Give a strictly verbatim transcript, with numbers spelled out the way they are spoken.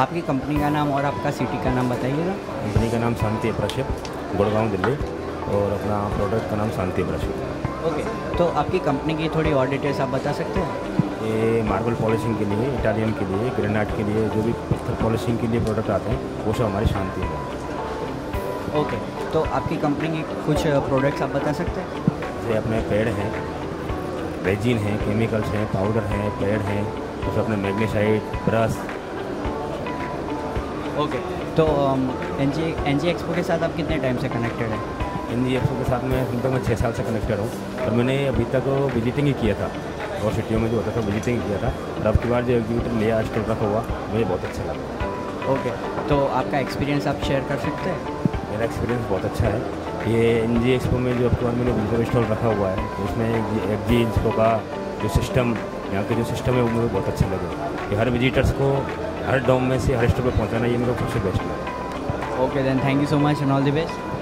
आपकी कंपनी का नाम और आपका सिटी का नाम बताइएगा। कंपनी का नाम शांति अप्राशिप, गुड़गांव दिल्ली, और अपना प्रोडक्ट का नाम शांति अप्राशिप। ओके, तो आपकी कंपनी की थोड़ी और डिटेल्स आप बता सकते हैं? ये मार्बल पॉलिशिंग के लिए, इटालियन के लिए, ग्रेनाइट के लिए, जो भी पत्थर पॉलिशिंग के लिए प्रोडक्ट आते हैं वो सब हमारी शांति है। ओके, तो आपकी कंपनी की कुछ प्रोडक्ट्स आप बता सकते हैं? जैसे अपने पेड़ हैं, रेजिन हैं, केमिकल्स हैं, पाउडर हैं, पेड़ हैं, उसमें अपने मैग्नेसाइट, ब्रश। ओके, तो N G N G expo के साथ आप कितने टाइम से कनेक्टेड हैं? एन जी एक्सपो के साथ में अभी तक मैं छः साल से कनेक्टेड हूँ, और मैंने अभी तक विजिटिंग ही किया था, और सिटियों में जो होता था विजिटिंग ही किया था, और अब की बार जो एग्जीबिटर लिया स्टॉल रखा हुआ, मुझे बहुत अच्छा लगा। ओके, तो आपका एक्सपीरियंस आप शेयर कर सकते हैं? मेरा एक्सपीरियंस बहुत अच्छा है। ये एन जी एक्सपो में जो अब की बार मैंने विजिटर स्टॉल रखा हुआ है, तो उसमें एफ जी एक्सपो का जो सिस्टम, यहाँ के जो सिस्टम है वो मुझे बहुत अच्छा लगे, कि हर विजिटर्स को हर डोम में से हर स्टोर पर पहुँचाना, ये मेरे को सबसे बेस्ट लगा। Okay then, thank you so much and all the best.